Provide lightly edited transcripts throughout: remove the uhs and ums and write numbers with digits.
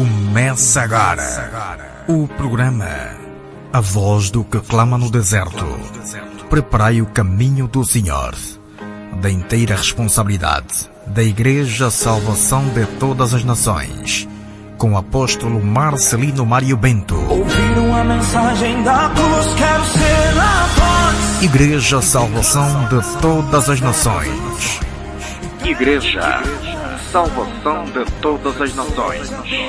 Começa agora o programa A Voz do que Clama no Deserto. Preparai o caminho do Senhor, da inteira responsabilidade da Igreja Salvação de Todas as Nações, com o apóstolo Marcelino Mário Bento. Ouviram a mensagem da cruz, quero ser a voz. Igreja Salvação de Todas as Nações. Igreja Salvação de Todas as Nações.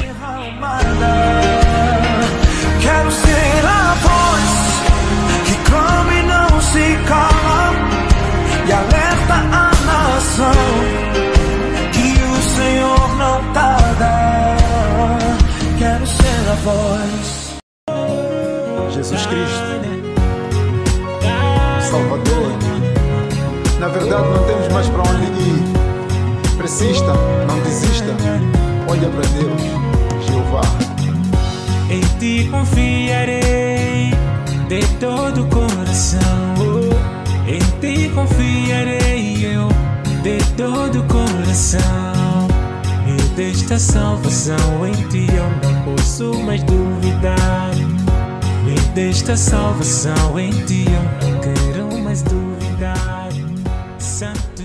Quero ser a voz que clama e não se cala e alerta a nação que o Senhor não tarda. Quero ser a voz. Jesus Cristo, Salvador. Na verdade não temos mais para onde ir. Persista, não desista. Olha para Deus, Jeová. Em ti confiarei de todo o coração. Em ti confiarei eu de todo o coração. E desta salvação em ti eu não posso mais duvidar. E desta salvação em ti eu não quero mais duvidar. Santo.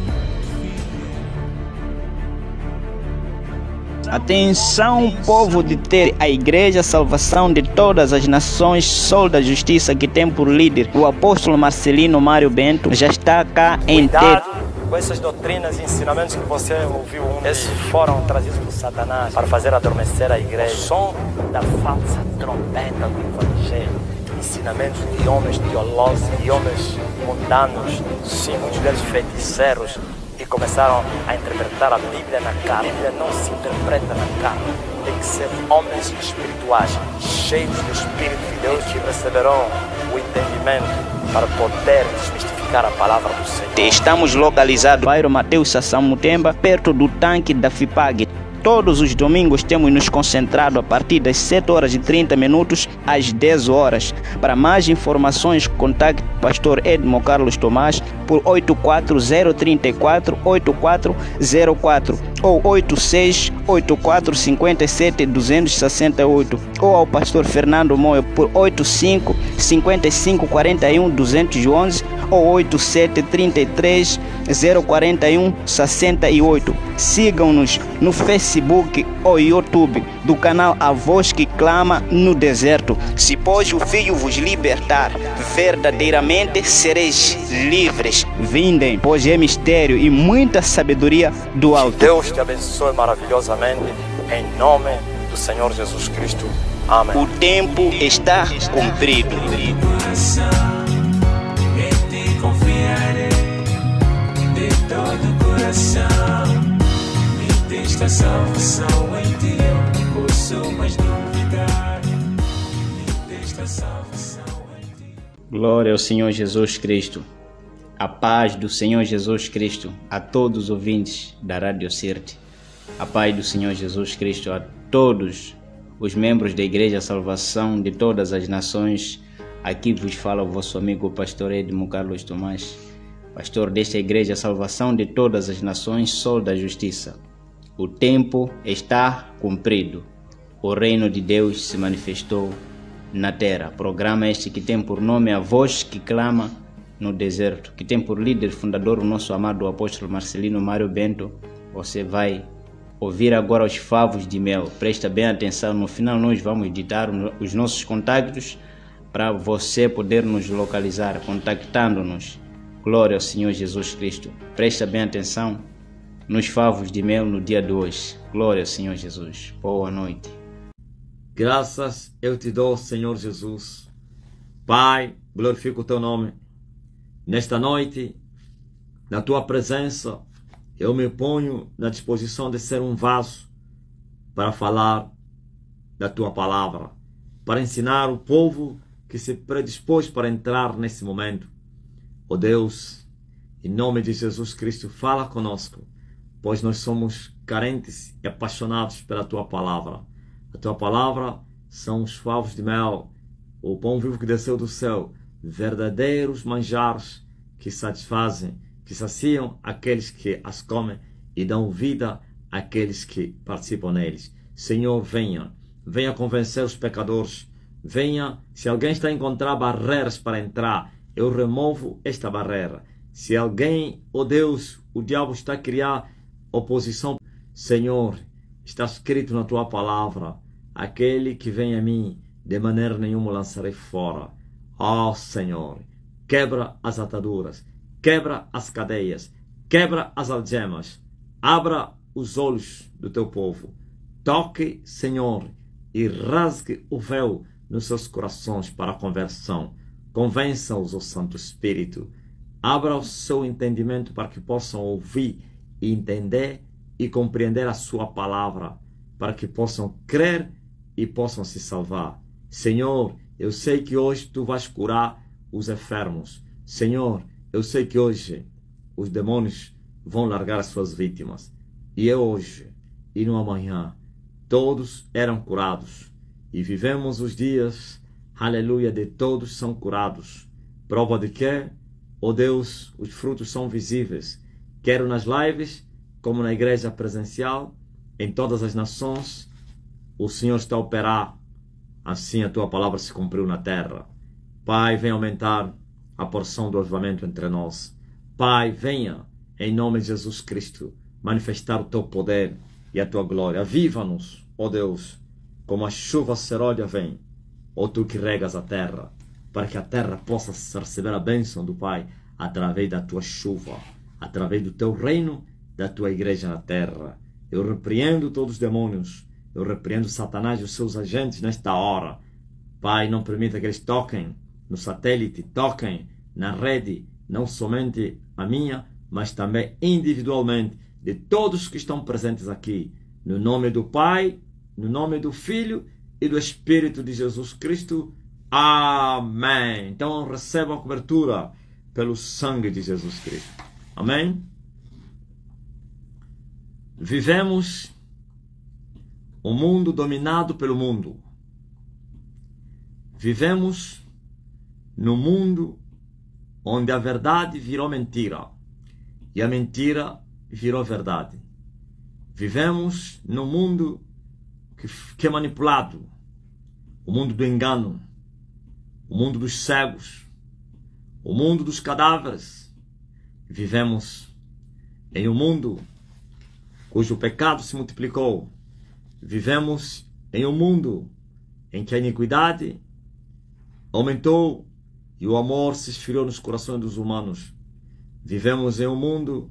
Atenção, povo de ter a Igreja Salvação de Todas as Nações, Sol da Justiça, que tem por líder o apóstolo Marcelino Mário Bento, já está cá em ter. Com essas doutrinas e ensinamentos que você ouviu, esses foram trazidos por Satanás para fazer adormecer a igreja. O som da falsa trombeta do Evangelho, ensinamentos de homens teólogos e homens mundanos, sim, muitos deles feiticeiros, e começaram a interpretar a Bíblia na carne. A Bíblia não se interpreta na carne. Tem que ser homens espirituais, cheios do Espírito de Deus, que receberão o entendimento para poder desmistificar a palavra do Senhor. Estamos localizados no bairro Mateus Sassão Mutemba, perto do tanque da FIPAG. Todos os domingos temos nos concentrado a partir das 7 horas e 30 minutos às 10 horas. Para mais informações, contacte o pastor Edmo Carlos Tomás por 84034 8404 ou 868457 268 ou ao pastor Fernando Moio por 85 55 41 211 ou 8733 041 68. Sigam-nos no Facebook ou YouTube do canal A Voz que Clama no Deserto. Se pois o Filho vos libertar, verdadeiramente sereis livres. Vindem, pois é mistério e muita sabedoria do alto. Deus te abençoe maravilhosamente, em nome do Senhor Jesus Cristo. Amém. O tempo está cumprido. Em ti confiarei de todo o coração. E desta salvação em ti eu não posso mais duvidar. E desta salvação em ti. Glória ao Senhor Jesus Cristo. A paz do Senhor Jesus Cristo a todos os ouvintes da Rádio Sirte. A paz do Senhor Jesus Cristo a todos os membros da Igreja Salvação de Todas as Nações. Aqui vos fala o vosso amigo pastor Edmo Carlos Tomás, pastor desta Igreja Salvação de Todas as Nações, Sol da Justiça. O tempo está cumprido. O reino de Deus se manifestou na terra. Programa este que tem por nome A Voz que Clama no Deserto, que tem por líder fundador o nosso amado apóstolo Marcelino Mário Bento. Você vai ouvir agora os favos de mel. Presta bem atenção, no final nós vamos editar os nossos contatos para você poder nos localizar, contactando-nos. Glória ao Senhor Jesus Cristo. Presta bem atenção nos favos de mel no dia de hoje. Glória ao Senhor Jesus. Boa noite. Graças eu te dou, Senhor Jesus. Pai, glorifico o teu nome. Nesta noite, na tua presença, eu me ponho na disposição de ser um vaso para falar da tua palavra, para ensinar o povo que se predispôs para entrar nesse momento. Ó Deus, em nome de Jesus Cristo, fala conosco, pois nós somos carentes e apaixonados pela tua palavra. A tua palavra são os favos de mel, o pão vivo que desceu do céu, verdadeiros manjares que satisfazem, que saciam aqueles que as comem e dão vida àqueles que participam neles. Senhor, venha. Venha convencer os pecadores. Venha, se alguém está a encontrar barreiras para entrar, eu removo esta barreira. Se alguém, oh Deus, o diabo está a criar oposição, Senhor, está escrito na tua palavra, aquele que vem a mim, de maneira nenhuma lançarei fora. Ó Senhor, quebra as ataduras, quebra as cadeias, quebra as algemas, abra os olhos do teu povo. Toque, Senhor, e rasgue o véu nos seus corações para a conversão. Convença-os, ó Santo Espírito. Abra o seu entendimento para que possam ouvir e entender e compreender a sua palavra, para que possam crer e possam se salvar. Senhor, eu sei que hoje tu vais curar os enfermos. Senhor, eu sei que hoje os demônios vão largar as suas vítimas. E é hoje e no amanhã todos eram curados. E vivemos os dias, aleluia, de todos são curados. Prova de que, ó Deus, os frutos são visíveis, quer nas lives, como na igreja presencial, em todas as nações. O Senhor está a operar, assim a tua palavra se cumpriu na terra. Pai, venha aumentar a porção do avivamento entre nós. Pai, venha, em nome de Jesus Cristo, manifestar o teu poder e a tua glória. Aviva-nos, ó Deus, como a chuva serôdia vem, ó tu que regas a terra, para que a terra possa receber a bênção do Pai através da tua chuva, através do teu reino, da tua igreja na terra. Eu repreendo todos os demônios, eu repreendo Satanás e os seus agentes nesta hora. Pai, não permita que eles toquem no satélite, toquem na rede, não somente a minha, mas também individualmente, de todos que estão presentes aqui, no nome do Pai, no nome do Filho e do Espírito de Jesus Cristo. Amém. Então recebam a cobertura pelo sangue de Jesus Cristo. Amém. Vivemos um mundo dominado pelo mundo. Vivemos no mundo onde a verdade virou mentira e a mentira virou verdade. Vivemos no mundo que é manipulado, o mundo do engano, o mundo dos cegos, o mundo dos cadáveres. Vivemos em um mundo cujo pecado se multiplicou. Vivemos em um mundo em que a iniquidade aumentou e o amor se esfriou nos corações dos humanos. Vivemos em um mundo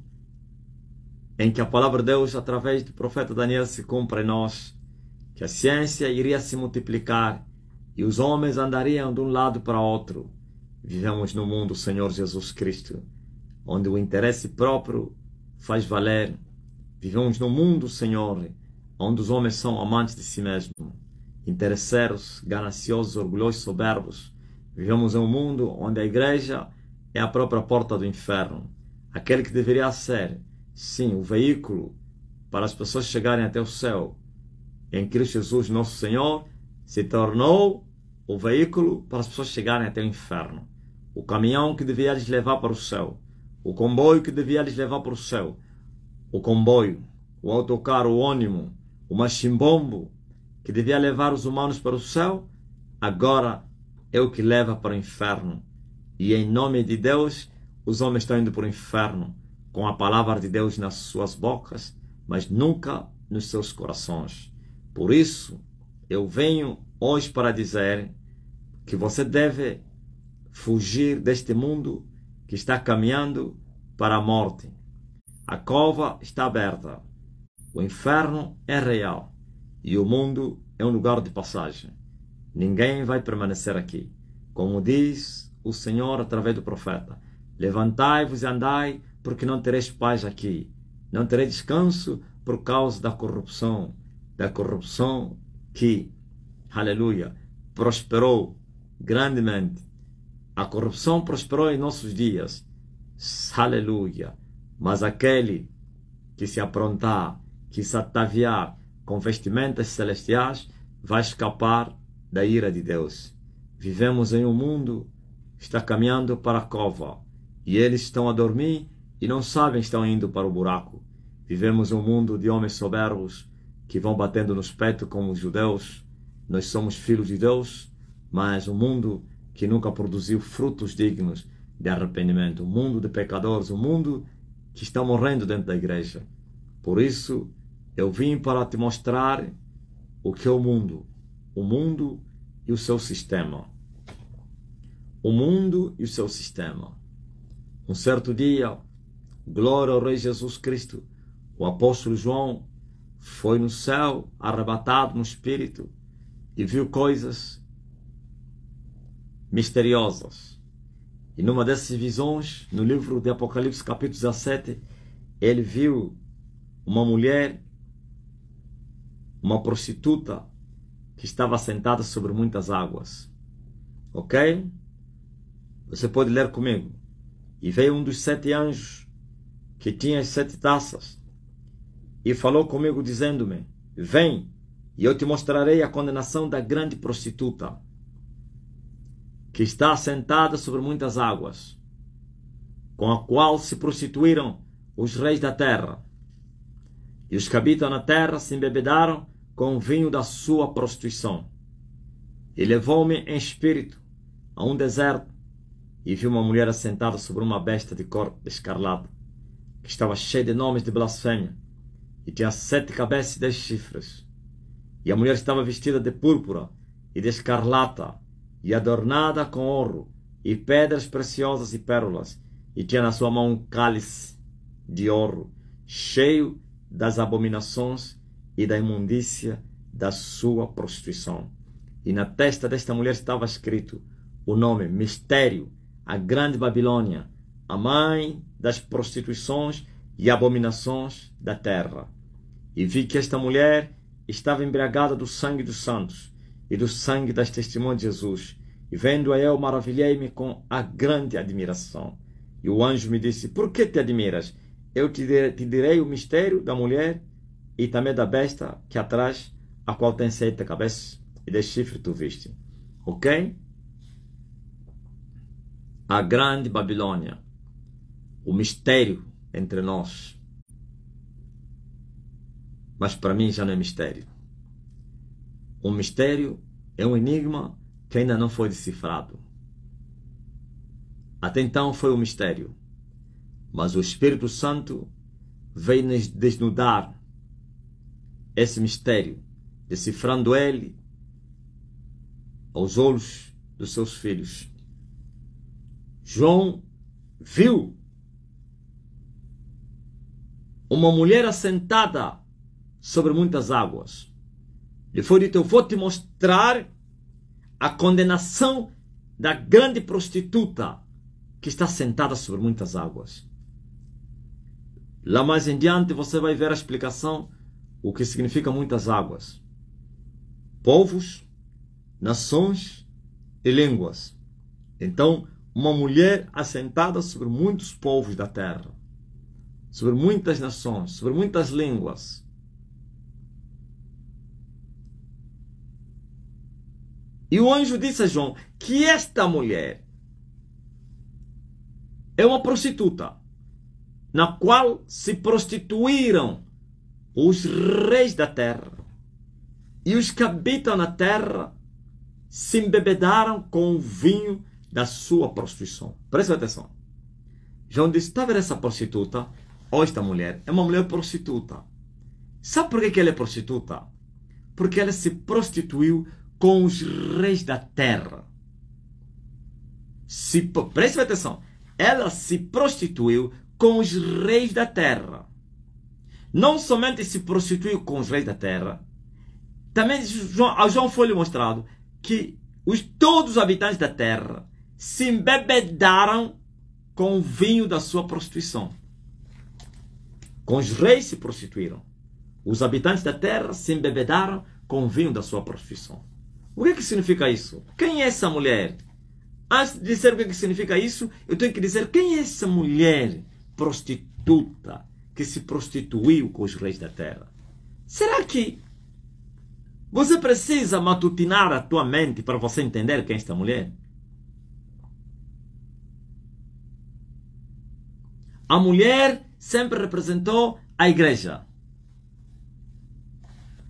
em que a palavra de Deus, através do profeta Daniel, se cumpre em nós, que a ciência iria se multiplicar e os homens andariam de um lado para outro. Vivemos no mundo, Senhor Jesus Cristo, onde o interesse próprio faz valer. Vivemos no mundo, Senhor, onde os homens são amantes de si mesmos, interesseiros, gananciosos, orgulhosos, soberbos. Vivemos em um mundo onde a igreja é a própria porta do inferno. Aquele que deveria ser, sim, o veículo para as pessoas chegarem até o céu, em Cristo Jesus, nosso Senhor, se tornou o veículo para as pessoas chegarem até o inferno. O caminhão que devia lhes levar para o céu, o comboio que devia lhes levar para o céu, o comboio, o autocarro, o ônibus, o machimbombo que devia levar os humanos para o céu, agora é o que leva para o inferno. E em nome de Deus, os homens estão indo para o inferno, com a palavra de Deus nas suas bocas, mas nunca nos seus corações. Por isso, eu venho hoje para dizer que você deve fugir deste mundo que está caminhando para a morte. A cova está aberta, o inferno é real e o mundo é um lugar de passagem. Ninguém vai permanecer aqui. Como diz o Senhor através do profeta: levantai-vos e andai, porque não tereis paz aqui. Não tereis descanso por causa da corrupção que, aleluia, prosperou grandemente. A corrupção prosperou em nossos dias, aleluia. Mas aquele que se aprontar, que se ataviar com vestimentas celestiais, vai escapar da ira de Deus. Vivemos em um mundo que está caminhando para a cova, e eles estão a dormir e não sabem que estão indo para o buraco. Vivemos um mundo de homens soberbos, que vão batendo nos peitos como os judeus. Nós somos filhos de Deus, mas um mundo que nunca produziu frutos dignos de arrependimento. Um mundo de pecadores, um mundo que está morrendo dentro da igreja. Por isso, eu vim para te mostrar o que é o mundo e o seu sistema. O mundo e o seu sistema. Um certo dia, glória ao Rei Jesus Cristo, o apóstolo João foi no céu, arrebatado no Espírito, e viu coisas misteriosas. E numa dessas visões, no livro de Apocalipse, capítulo 17, ele viu uma mulher, uma prostituta, que estava sentada sobre muitas águas. Ok? Você pode ler comigo. E veio um dos 7 anjos, que tinha as 7 taças, e falou comigo, dizendo-me: vem, e eu te mostrarei a condenação da grande prostituta, que está sentada sobre muitas águas, com a qual se prostituíram os reis da terra, e os que habitam na terra se embebedaram com o vinho da sua prostituição. E levou-me em espírito a um deserto, e vi uma mulher assentada sobre uma besta de cor escarlata, que estava cheia de nomes de blasfêmia, e tinha 7 cabeças e 10 chifres. E a mulher estava vestida de púrpura e de escarlata, e adornada com ouro, e pedras preciosas e pérolas, e tinha na sua mão um cálice de ouro, cheio das abominações e da imundícia da sua prostituição. E na testa desta mulher estava escrito o nome: Mistério, a Grande Babilônia, a mãe das prostituições e abominações da terra. E vi que esta mulher estava embriagada do sangue dos santos e do sangue das testemunhas de Jesus. E vendo-a eu, maravilhei-me com a grande admiração. E o anjo me disse: por que te admiras? Eu te direi o mistério da mulher e também da besta que atrás, a qual tem 7 cabeças e 10 chifres tu viste. Ok? A grande Babilônia, o mistério entre nós. Mas para mim já não é mistério. Um mistério é um enigma que ainda não foi decifrado. Até então foi um mistério, mas o Espírito Santo veio nos desnudar esse mistério, decifrando ele aos olhos dos seus filhos. João viu uma mulher assentada sobre muitas águas. Lhe foi dito: eu vou te mostrar a condenação da grande prostituta que está sentada sobre muitas águas. Lá mais em diante você vai ver a explicação o que significa muitas águas. Povos, nações e línguas. Então, uma mulher assentada sobre muitos povos da terra, sobre muitas nações, sobre muitas línguas. E o anjo disse a João que esta mulher é uma prostituta, na qual se prostituíram os reis da terra, e os que habitam na terra se embebedaram com o vinho da sua prostituição. Presta atenção. João disse: está vendo essa prostituta? Ou esta mulher é uma mulher prostituta. Sabe por que ela é prostituta? Porque ela se prostituiu com os reis da terra. Presta atenção. Ela se prostituiu com os reis da terra. Não somente se prostituiu com os reis da terra, também a João foi lhe mostrado que todos os habitantes da terra se embebedaram com o vinho da sua prostituição. Com os reis se prostituíram. Os habitantes da terra se embebedaram com o vinho da sua prostituição. O que significa isso? Quem é essa mulher? Antes de dizer o que significa isso, eu tenho que dizer quem é essa mulher prostituta que se prostituiu com os reis da terra. Será que você precisa matutinar a tua mente para você entender quem é esta mulher? A mulher sempre representou a igreja.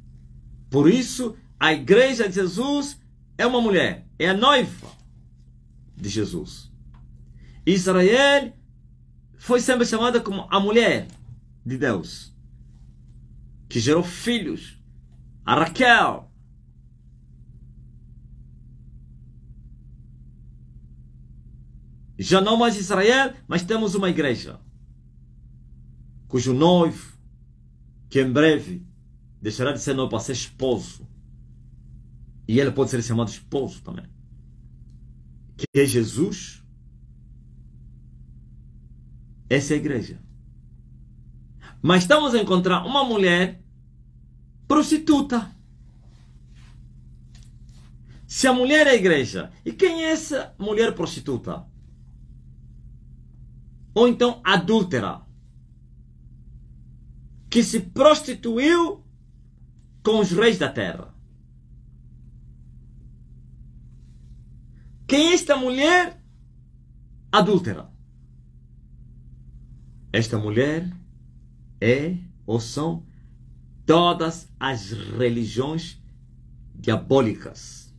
Por isso, a igreja de Jesus é uma mulher, é a noiva de Jesus. Israel foi sempre chamada como a mulher de Deus, que gerou filhos, a Raquel. Já não mais Israel, mas temos uma igreja, cujo noivo, que em breve deixará de ser noivo para ser esposo, e ele pode ser chamado esposo também, que é Jesus. Essa é a igreja. Mas estamos a encontrar uma mulher prostituta. Se a mulher é a igreja, e quem é essa mulher prostituta? Ou então adúltera, que se prostituiu com os reis da terra. Quem é esta mulher adúltera? Esta mulher é ou são todas as religiões diabólicas.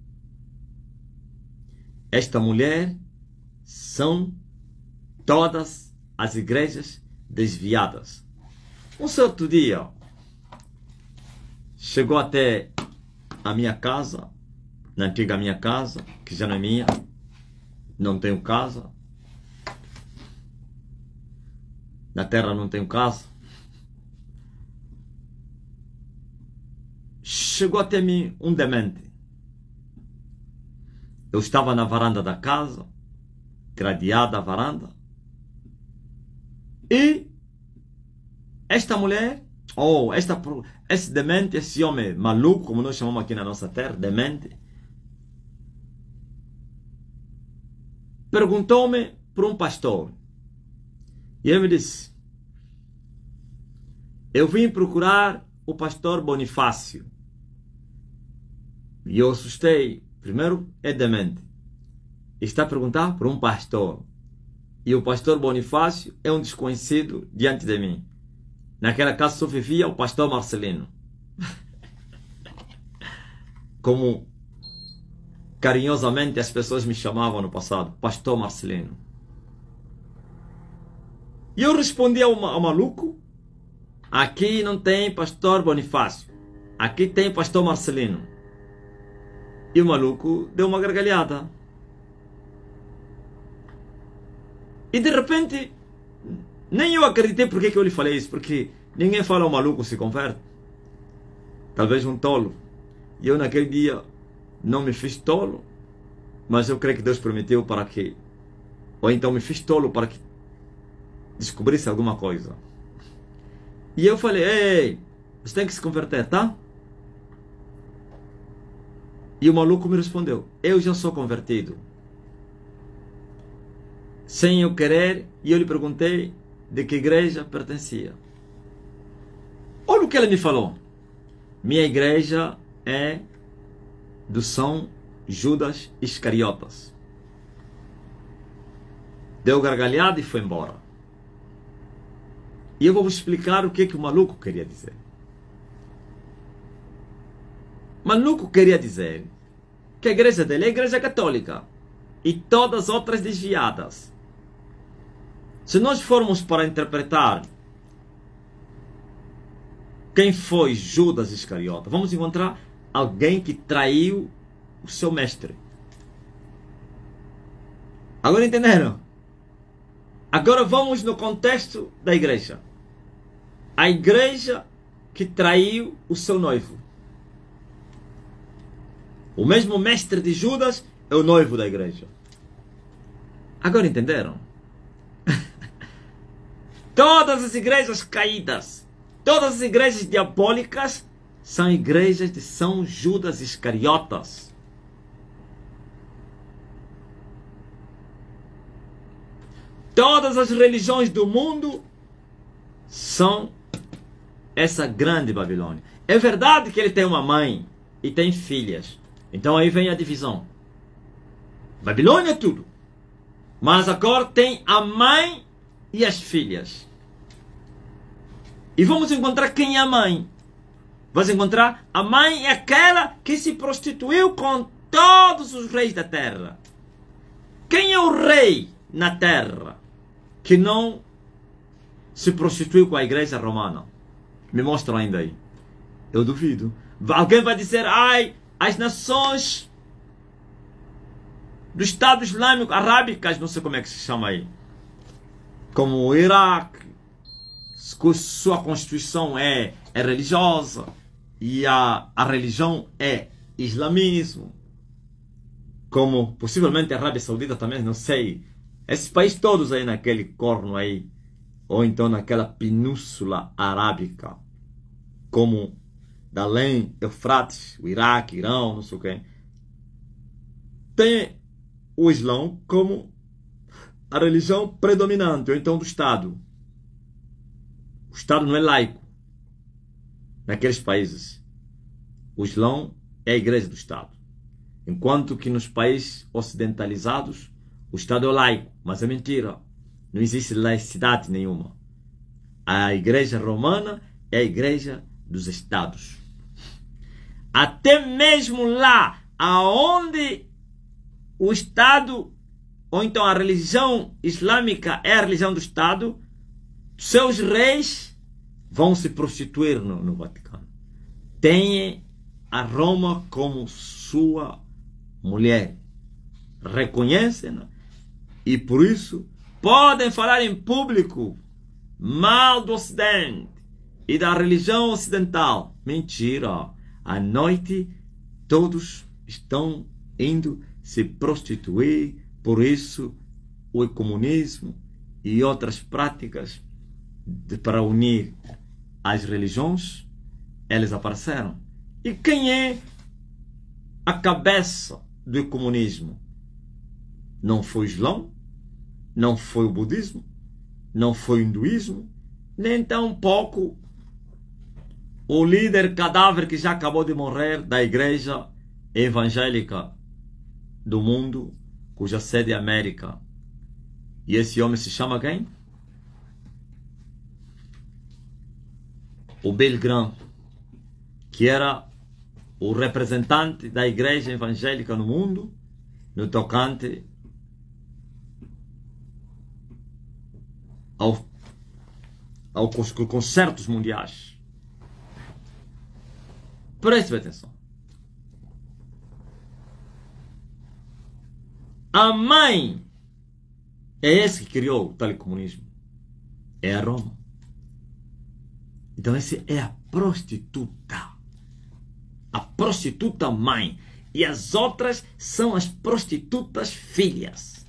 Esta mulher são todas as igrejas desviadas. Um certo dia, chegou até a minha casa, na antiga minha casa, que já não é minha, não tenho casa, na terra não tenho casa. Chegou até mim um demente. Eu estava na varanda da casa, gradeada a varanda, e esta mulher, esse demente, esse homem maluco, como nós chamamos aqui na nossa terra, demente, perguntou-me por um pastor. E ele me disse: eu vim procurar o pastor Bonifácio. E eu assustei. Primeiro, é demente. Está a perguntar por um pastor. E o pastor Bonifácio é um desconhecido diante de mim. Naquela casa só vivia o pastor Marcelino. Como carinhosamente as pessoas me chamavam no passado, pastor Marcelino. E eu respondi ao maluco: aqui não tem pastor Bonifácio, aqui tem pastor Marcelino. E o maluco deu uma gargalhada. E de repente, nem eu acreditei porque que eu lhe falei isso, porque ninguém fala o maluco se converte. Talvez um tolo. E eu naquele dia não me fiz tolo, mas eu creio que Deus permitiu para que, ou então me fiz tolo para que descobrisse alguma coisa. E eu falei: ei, você tem que se converter, tá? E o maluco me respondeu: eu já sou convertido. Sem eu querer. E eu lhe perguntei de que igreja pertencia. Olha o que ele me falou: minha igreja é do São Judas Iscariotas. Deu gargalhada e foi embora. E eu vou vos explicar o que o maluco queria dizer. O maluco queria dizer que a igreja dele é a igreja católica e todas as outras desviadas. Se nós formos para interpretar quem foi Judas Iscariotas, vamos encontrar alguém que traiu o seu mestre. Agora entenderam? Agora vamos no contexto da igreja. A igreja que traiu o seu noivo. O mesmo mestre de Judas é o noivo da igreja. Agora entenderam? Todas as igrejas caídas, todas as igrejas diabólicas são igrejas de São Judas Iscariotas. Todas as religiões do mundo são essa grande Babilônia. É verdade que ele tem uma mãe e tem filhas. Então aí vem a divisão. Babilônia é tudo. Mas agora tem a mãe e as filhas. E vamos encontrar quem é a mãe. Vais encontrar a mãe é aquela que se prostituiu com todos os reis da terra. Quem é o rei na terra que não se prostituiu com a igreja romana? Me mostram ainda aí. Eu duvido. Alguém vai dizer, ai, as nações do Estado Islâmico, arábicas, não sei como é que se chama aí, como o Iraque, sua constituição é religiosa e a religião é islamismo, como possivelmente a Arábia Saudita também, não sei, esses países todos aí naquele corno aí, ou então naquela península arábica, como da além Eufrates, o Iraque, Irão, não sei o quê, tem o Islão como a religião predominante, ou então do Estado. O Estado não é laico naqueles países. O Islão é a igreja do Estado. Enquanto que nos países ocidentalizados, o Estado é laico, mas é mentira. Não existe laicidade nenhuma. A igreja romana é a igreja dos Estados. Até mesmo lá aonde o Estado, ou então a religião islâmica é a religião do Estado, seus reis vão se prostituir no Vaticano. Tem a Roma como sua mulher. Reconhecem-na e por isso podem falar em público mal do Ocidente e da religião ocidental. Mentira. À noite todos estão indo se prostituir, por isso o comunismo e outras práticas para unir as religiões, eles apareceram. E quem é a cabeça do comunismo? Não foi o Islão, não foi o budismo, não foi o hinduísmo, nem tampouco o líder cadáver que já acabou de morrer da igreja evangélica do mundo, cuja sede é América. E esse homem se chama quem? O Billy Graham, que era o representante da igreja evangélica no mundo, no tocante aos concertos mundiais. Preste atenção. A mãe é esse que criou o telecomunismo. É a Roma. Então essa é a prostituta. A prostituta mãe. E as outras são as prostitutas filhas.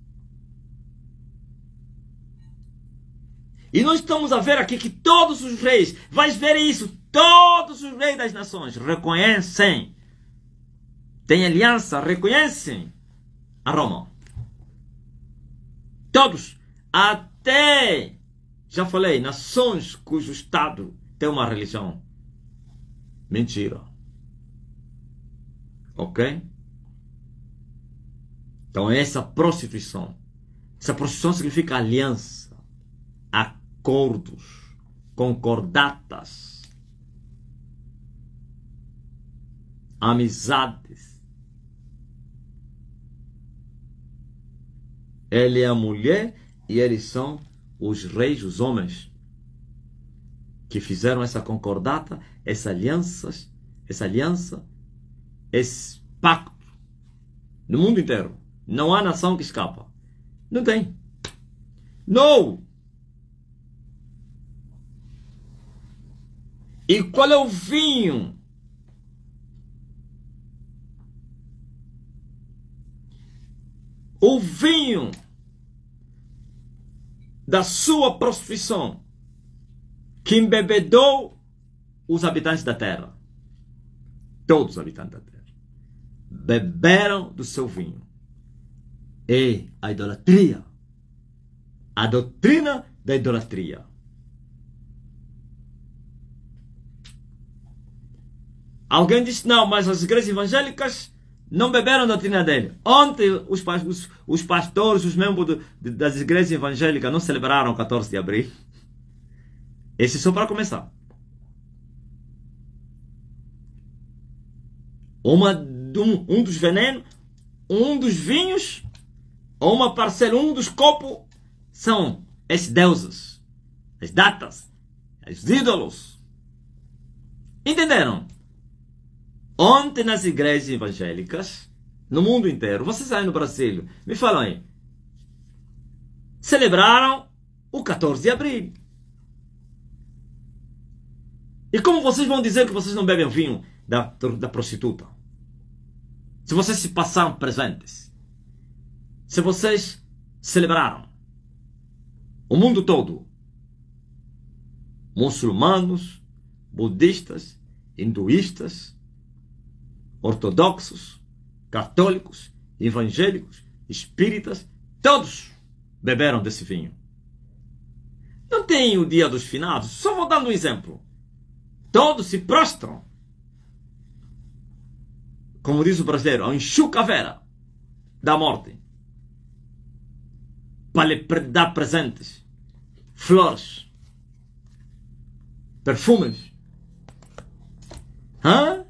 E nós estamos a ver aqui que todos os reis, vais ver isso, todos os reis das nações reconhecem, têm aliança, reconhecem a Roma. Todos, até, já falei, nações cujo Estado tem uma religião. Mentira. Ok? Então essa prostituição. Essa prostituição significa aliança, acordos, concordatas, amizades. Ele é a mulher e eles são os reis, os homens que fizeram essa concordata, essa aliança, esse pacto no mundo inteiro. Não há nação que escapa. Não tem. Não. E qual é o vinho? O vinho da sua prostituição que embebedou os habitantes da terra. Todos os habitantes da terra beberam do seu vinho. É a idolatria. A doutrina da idolatria. Alguém disse, não, mas as igrejas evangélicas não beberam da doutrina dele. Ontem os pastores, os membros das igrejas evangélicas não celebraram o 14 de abril. Esse é só para começar. um dos venenos, um dos vinhos, ou uma parcela, um dos copos, são esses deuses, as datas, os ídolos. Entenderam? Ontem nas igrejas evangélicas, no mundo inteiro, vocês aí no Brasil, me falam aí, celebraram o 14 de abril. E como vocês vão dizer que vocês não bebem o vinho da prostituta? Se vocês se passaram presentes, se vocês celebraram o mundo todo, muçulmanos, budistas, hinduístas, ortodoxos, católicos, evangélicos, espíritas, todos beberam desse vinho. Não tem o dia dos finados, só vou dar um exemplo. Todos se prostram, como diz o brasileiro, ao enxucaveira da morte, para lhe dar presentes, flores, perfumes. Hã?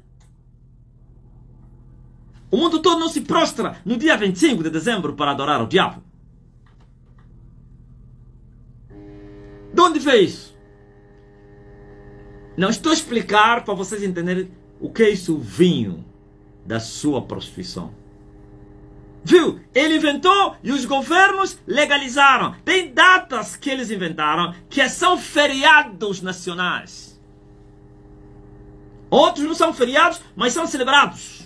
O mundo todo não se prostra no dia 25 de dezembro para adorar o diabo. De onde veio isso? Não estou a explicar para vocês entenderem o que é isso, o vinho da sua prostituição. Viu? Ele inventou e os governos legalizaram. Tem datas que eles inventaram que são feriados nacionais. Outros não são feriados, mas são celebrados.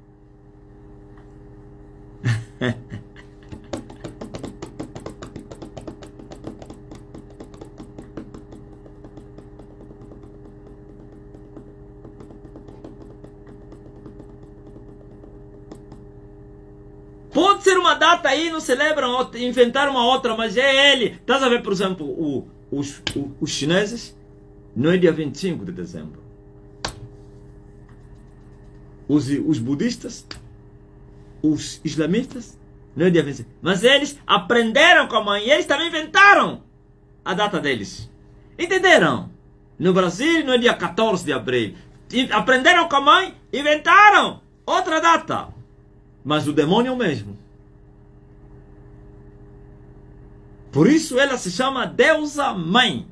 Pode ser uma data aí, não celebram, inventaram uma outra, mas é ele. Estás a ver, por exemplo, os chineses, não é dia 25 de dezembro. Os budistas, os islamistas, não é dia 25. Mas eles aprenderam com a mãe e eles também inventaram a data deles. Entenderam? No Brasil não é dia 14 de abril. Aprenderam com a mãe, inventaram outra data. Mas o demônio é o mesmo. Por isso ela se chama Deusa Mãe.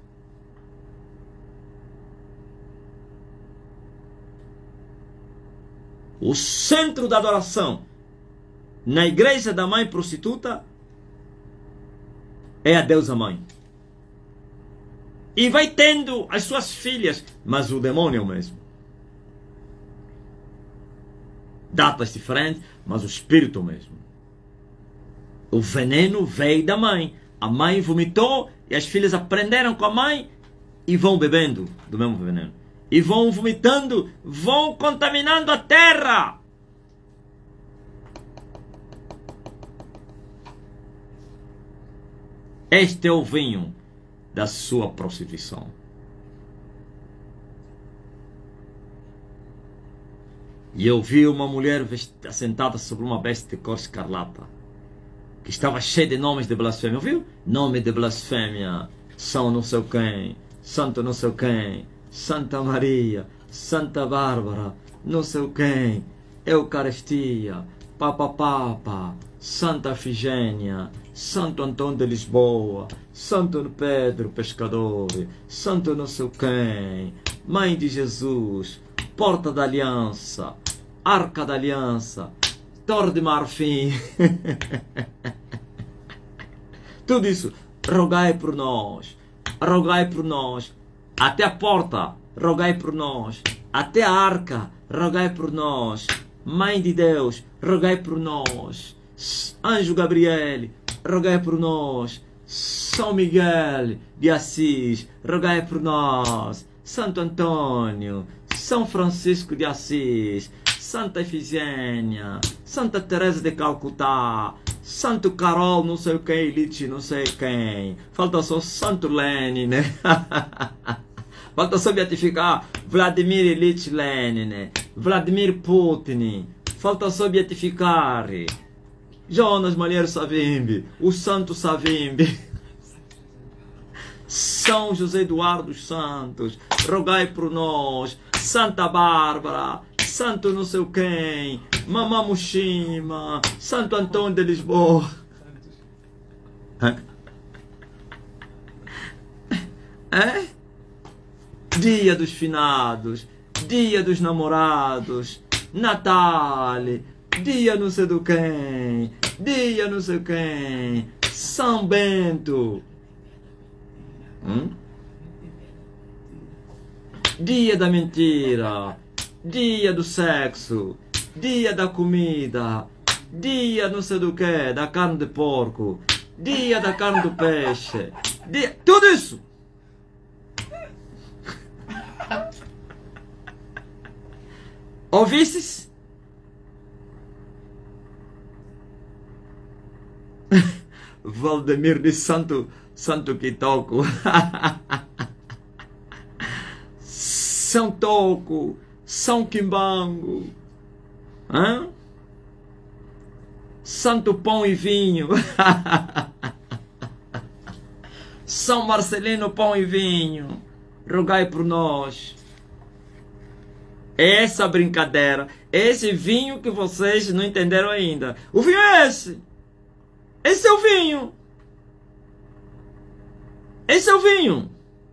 O centro da adoração na igreja da mãe prostituta é a Deusa Mãe. E vai tendo as suas filhas, mas o demônio é o mesmo. Datas diferentes, mas o espírito mesmo. O veneno veio da mãe. A mãe vomitou e as filhas aprenderam com a mãe e vão bebendo do mesmo veneno. E vão vomitando, vão contaminando a terra. Este é o vinho da sua prostituição. E eu vi uma mulher sentada sobre uma besta de cor escarlata, que estava cheia de nomes de blasfêmia. Viu? Nome de blasfêmia. São não sei quem, santo não sei quem, Santa Maria, Santa Bárbara, não sei quem, Eucaristia, Papa Papa, Santa Efigênia, Santo Antônio de Lisboa, Santo Pedro Pescador, Santo não sei quem, Mãe de Jesus, Porta da Aliança, Arca da Aliança, Torre de Marfim. Tudo isso, rogai por nós, até a porta, rogai por nós, até a arca, rogai por nós, Mãe de Deus, rogai por nós, Anjo Gabriel, rogai por nós, São Miguel de Assis, rogai por nós, Santo Antônio, São Francisco de Assis, Santa Efigênia, Santa Teresa de Calcutá, Santo Carol, não sei quem, Elite, não sei quem. Falta só Santo Lenin, né? Falta só beatificar Vladimir Ilyich Lenin, Vladimir Putin. Falta só beatificar Jonas Malheiro Savimbi, o Santo Savimbi. São José Eduardo dos Santos, rogai por nós. Santa Bárbara, Santo não sei quem, Mamã Mushima, Santo Antônio de Lisboa. É? Dia dos finados, dia dos namorados, Natal, dia não sei do quem, dia não sei quem, São Bento. Dia da mentira, dia do sexo, dia da comida, dia não sei do que, da carne de porco, dia da carne do peixe, dia... tudo isso. Ouvistes? Valdemir de Santo Quitoco. São Toco, São Quimbango, Santo Pão e Vinho, São Marcelino Pão e Vinho, rogai por nós. Essa brincadeira, esse vinho que vocês não entenderam ainda. O vinho é esse. Esse é o vinho. Esse é o vinho.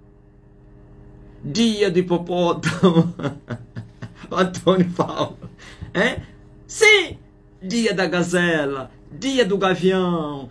Dia do hipopótamo. Antônio Paulo. Sim. Dia da gazela. Dia do gavião.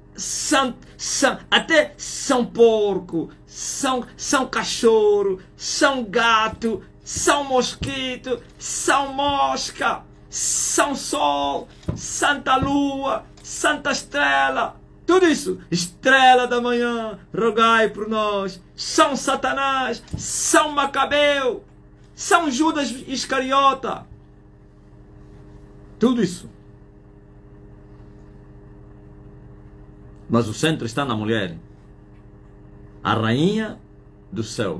Até São Porco. São Cachorro. São Gato. São Mosquito. São Mosca. São Sol. Santa Lua. Santa Estrela. Tudo isso, estrela da manhã, rogai por nós. São Satanás, São Macabeu, São Judas Iscariota. Tudo isso. Mas o centro está na mulher, a rainha do céu.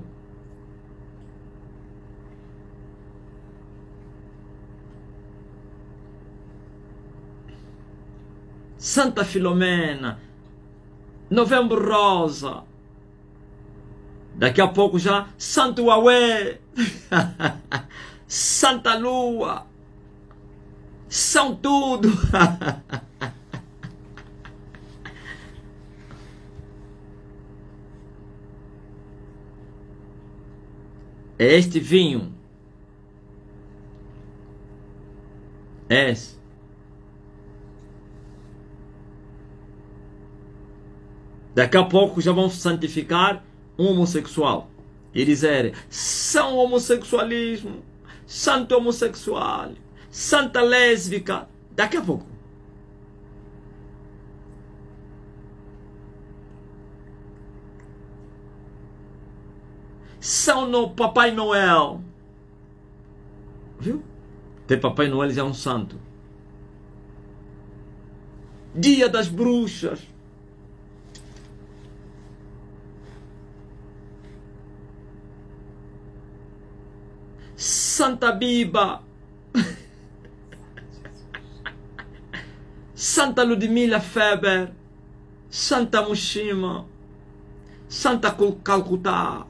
Santa Filomena, Novembro Rosa, daqui a pouco já Santo Uauê, Santa Lua, São Tudo. Este vinho, esse, daqui a pouco já vão santificar um homossexual e dizer São Homossexualismo, Santo Homossexual, Santa Lésbica. Daqui a pouco. São Papai Noel. Viu? Tem Papai Noel já é um santo. Dia das Bruxas. Santa Biba, Santa Ludmila Feber, Santa Mushima, Santa Calcutá.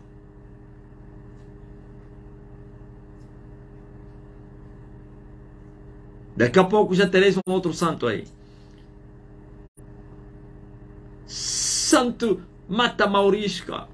Daqui a pouco já tereis um outro santo aí. Santo Mata Maurisca.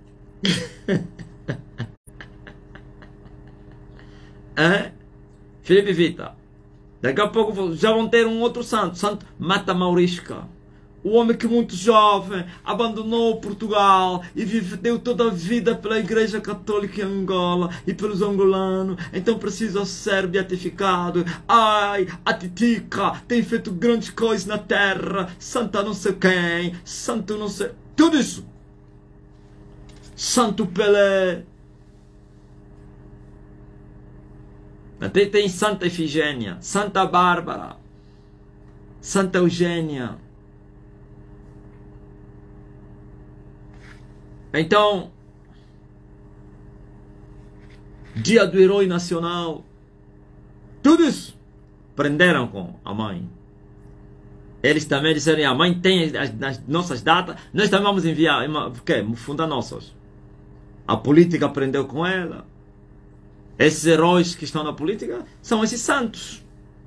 Felipe Vita. Daqui a pouco já vão ter um outro santo, Santo Mata Maurisca. O homem que muito jovem abandonou Portugal e deu toda a vida pela Igreja Católica em Angola e pelos angolanos. Então precisa ser beatificado. Ai, a Titica tem feito grandes coisas na terra. Santa não sei quem, santo não sei... Tudo isso. Santo Pelé. Até tem Santa Efigênia, Santa Bárbara, Santa Eugênia. Então, dia do herói nacional, tudo isso prenderam com a mãe. Eles também disseram, a mãe tem as nossas datas, nós também vamos enviar, fundar nossas. A política aprendeu com ela. Esses heróis que estão na política são esses santos.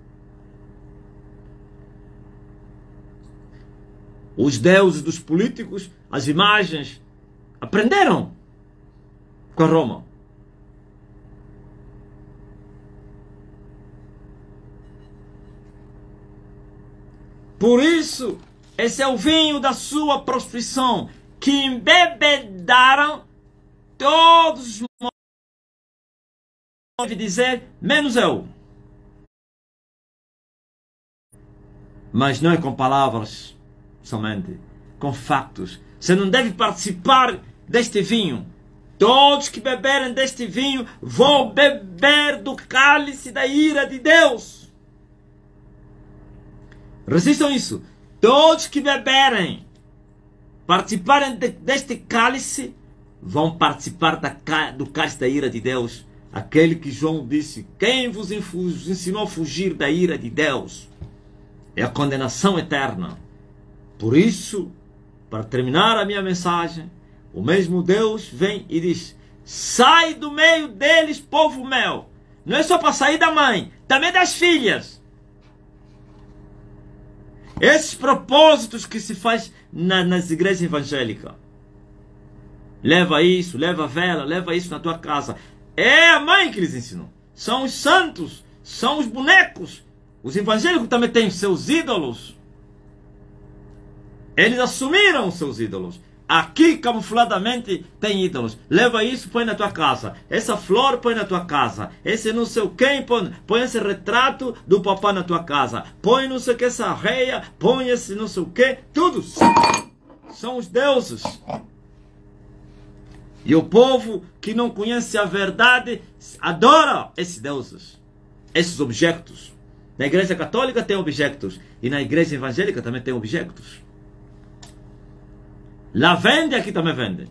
Os deuses dos políticos, as imagens, aprenderam com a Roma. Por isso, esse é o vinho da sua prostituição, que embebedaram todos os de dizer, menos eu. Mas não é com palavras somente, com factos. Você não deve participar deste vinho. Todos que beberem deste vinho vão beber do cálice da ira de Deus. Resistam isso. Todos que beberem, participarem deste cálice, vão participar do cálice da ira de Deus. Aquele que João disse, quem vos ensinou a fugir da ira de Deus? É a condenação eterna. Por isso, para terminar a minha mensagem, o mesmo Deus vem e diz, sai do meio deles, povo meu. Não é só para sair da mãe, também das filhas. Esses propósitos que se faz nas igrejas evangélicas. Leva isso, leva a vela, leva isso na tua casa. É a mãe que lhes ensinou. São os santos, são os bonecos. Os evangélicos também têm seus ídolos. Eles assumiram seus ídolos. Aqui, camufladamente, tem ídolos. Leva isso, põe na tua casa. Essa flor, põe na tua casa. Esse não sei o quem, põe esse retrato do papai na tua casa. Põe não sei o que, essa reia, põe esse não sei o que. Tudo são os deuses. E o povo que não conhece a verdade adora esses deuses, esses objetos. Na igreja católica tem objetos. E na igreja evangélica também tem objetos. Lá vende, aqui também vende.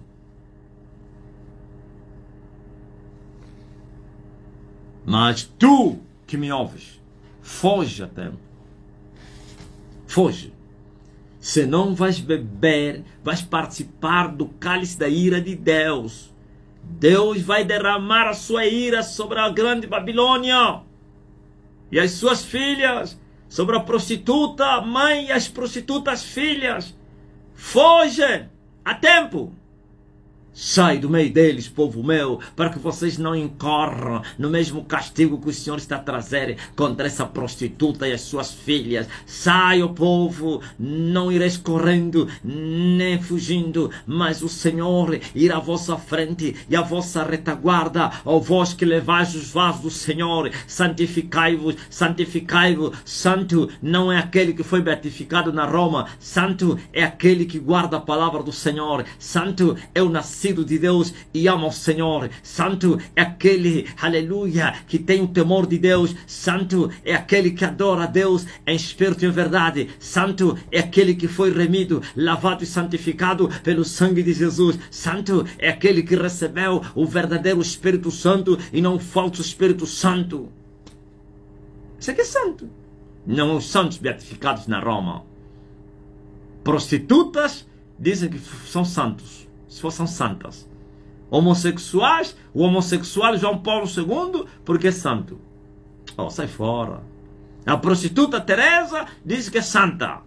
Mas tu que me ouves, foge a tempo. Foge. Senão vais beber, vais participar do cálice da ira de Deus. Deus vai derramar a sua ira sobre a grande Babilônia e as suas filhas, sobre a prostituta mãe e as prostitutas filhas. Foge a tempo. Sai do meio deles, povo meu, para que vocês não incorram no mesmo castigo que o Senhor está a trazer contra essa prostituta e as suas filhas. Sai, ó povo, não ireis correndo, nem fugindo, mas o Senhor irá à vossa frente e à vossa retaguarda. Ó vós que levais os vasos do Senhor, santificai-vos, santificai-vos. Santo não é aquele que foi beatificado na Roma, santo é aquele que guarda a palavra do Senhor, santo é o nascido de Deus e ama o Senhor. Santo é aquele, aleluia, que tem o temor de Deus. Santo é aquele que adora a Deus em espírito e em verdade. Santo é aquele que foi remido, lavado e santificado pelo sangue de Jesus. Santo é aquele que recebeu o verdadeiro Espírito Santo e não o falso Espírito Santo. Isso aqui é santo. Não os santos beatificados na Roma. Prostitutas dizem que são santos, se são santas. Homossexuais, o homossexual João Paulo II, porque é santo. Oh, sai fora. A prostituta Teresa diz que é santa.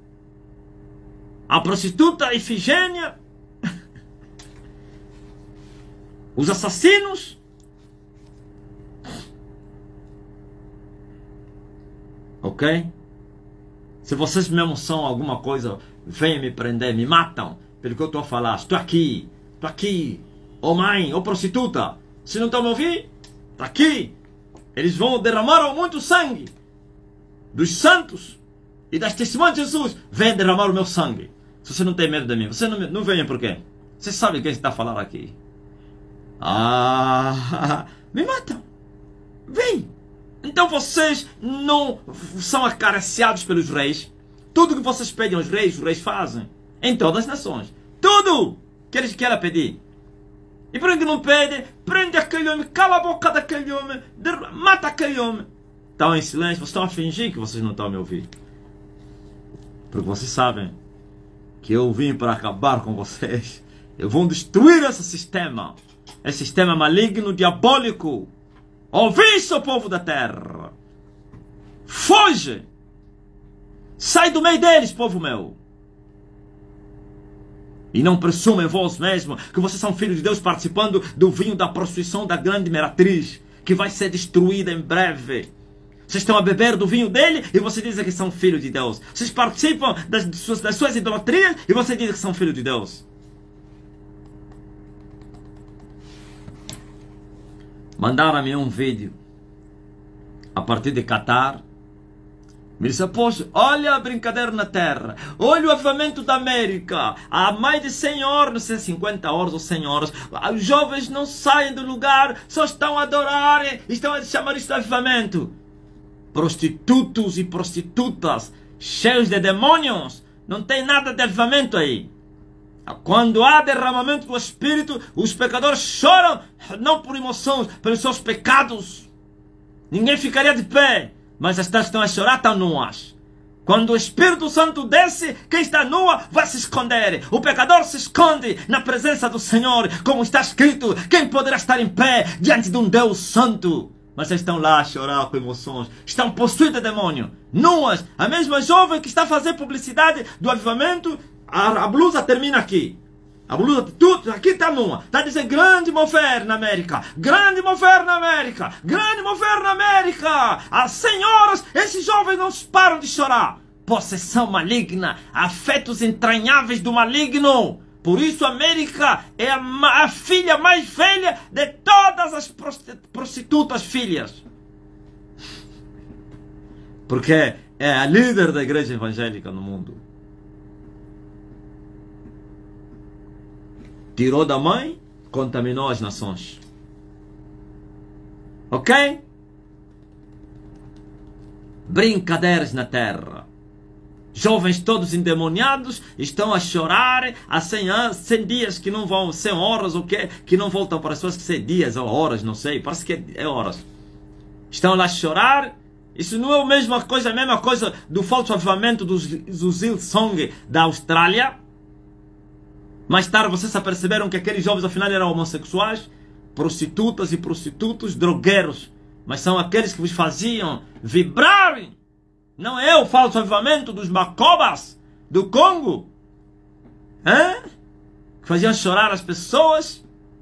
A prostituta Ifigênia. Os assassinos. Ok? Se vocês mesmo são alguma coisa, venham me prender, me matam. Pelo que eu estou a falar, estou aqui, ô mãe, ô prostituta, se não estão me ouvindo, está aqui, eles vão derramar muito sangue dos santos e das testemunhas de Jesus, vem derramar o meu sangue, se você não tem medo de mim, você não venha por quê? Você sabe quem está falando aqui? Me matam, vem, então vocês não são acariciados pelos reis, tudo que vocês pedem aos reis, os reis fazem. Em todas as nações. Tudo que eles querem pedir. E por que não pedem? Prende aquele homem, cala a boca daquele homem, mata aquele homem. Estão em silêncio, vocês estão a fingir que vocês não estão a me ouvir. Porque vocês sabem que eu vim para acabar com vocês. Eu vou destruir esse sistema. Esse sistema maligno, diabólico. Ouvi isso, povo da terra. Foge. Sai do meio deles, povo meu. E não presumem vós mesmos que vocês são filhos de Deus participando do vinho da prostituição da grande meretriz, que vai ser destruída em breve. Vocês estão a beber do vinho dele e vocês dizem que são filhos de Deus. Vocês participam das suas idolatrias e vocês dizem que são filhos de Deus. Mandaram-me um vídeo a partir de Catar. Me disse, poxa, olha a brincadeira na terra, olha o avivamento da América, há mais de 100 horas, não sei, 50 horas ou 100 horas, os jovens não saem do lugar, só estão a adorar, estão a chamar isto de avivamento. Prostitutos e prostitutas, cheios de demônios, não tem nada de avivamento aí. Quando há derramamento do Espírito, os pecadores choram, não por emoções, pelos seus pecados. Ninguém ficaria de pé. Mas as que estão a chorar estão nuas. Quando o Espírito Santo desce, quem está nua vai se esconder. O pecador se esconde na presença do Senhor. Como está escrito, quem poderá estar em pé diante de um Deus Santo? Mas eles estão lá a chorar com emoções. Estão possuídos de demônio. Nuas. A mesma jovem que está a fazer publicidade do avivamento, a blusa termina aqui. A blusa, tudo, aqui está numa. Está a dizer grande mover na América. Grande mover na América. Grande mover na América. Há 100 horas, esses jovens não param de chorar. Possessão maligna. Afetos entranháveis do maligno. Por isso a América é a filha mais velha de todas as prostitutas filhas. Porque é a líder da igreja evangélica no mundo. Tirou da mãe, contaminou as nações. Ok? Brincadeiras na terra. Jovens todos endemoniados estão a chorar há 100 dias que não vão, 100 horas ou que não voltam para as suas 100 dias ou horas, não sei, parece que é horas. Estão lá a chorar. Isso não é a mesma coisa do falso avivamento dos Hillsong da Austrália. Mais tarde vocês aperceberam que aqueles jovens afinal eram homossexuais, prostitutas e prostitutos, drogueiros. Mas são aqueles que vos faziam vibrar. Não é o falso avivamento dos macobas do Congo? Que faziam chorar as pessoas.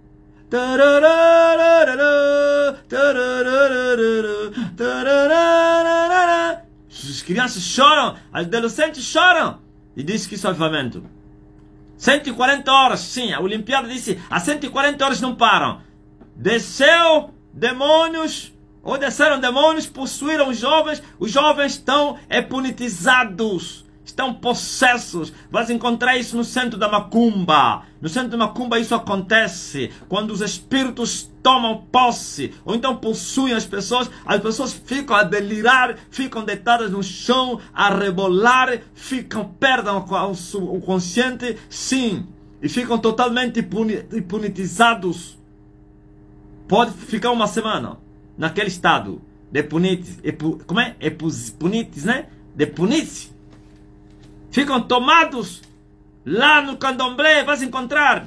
As crianças choram, as adolescentes choram. E diz que isso é avivamento. 140 horas, sim, a Olimpíada disse, há 140 horas não param. Desceram demônios, possuíram os jovens estão punitizados, estão possessos. Vais encontrar isso no centro da macumba. No centro da macumba isso acontece, quando os espíritos tomam posse, ou então possuem as pessoas ficam a delirar, ficam deitadas no chão, a rebolar, perdem o consciente, sim, e ficam totalmente punitizados. Pode ficar uma semana naquele estado de punitis, punitis, né? De punitis. Ficam tomados. Lá no candomblé vais encontrar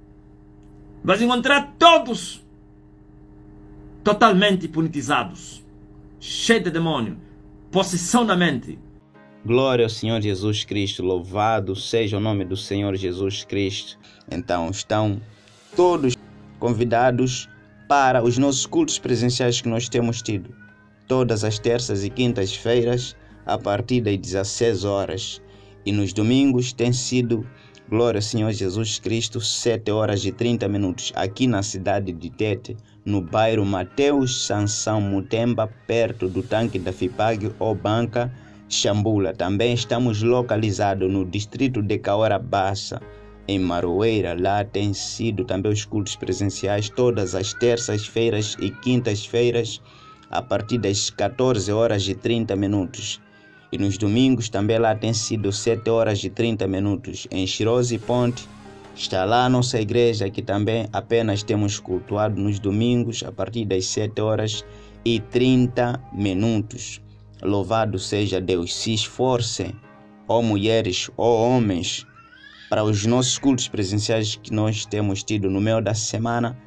todos totalmente punitizados, cheios de demônio, possessão da mente. Glória ao Senhor Jesus Cristo, louvado seja o nome do Senhor Jesus Cristo. Então estão todos convidados para os nossos cultos presenciais que nós temos tido todas as terças e quintas-feiras a partir das 16 horas. E nos domingos tem sido, glória ao Senhor Jesus Cristo, 7 horas e 30 minutos, aqui na cidade de Tete, no bairro Mateus Sansão Mutemba, perto do tanque da FIPAG ou Banca Xambula. Também estamos localizados no distrito de Caora Bassa, em Maroeira. Lá tem sido também os cultos presenciais todas as terças-feiras e quintas-feiras, a partir das 14 horas e 30 minutos. E nos domingos também lá tem sido 7 horas e 30 minutos. Em Chirose Ponte está lá a nossa igreja, que também apenas temos cultuado nos domingos a partir das 7 horas e 30 minutos. Louvado seja Deus. Se esforcem, ó mulheres, ó homens, para os nossos cultos presenciais que nós temos tido no meio da semana.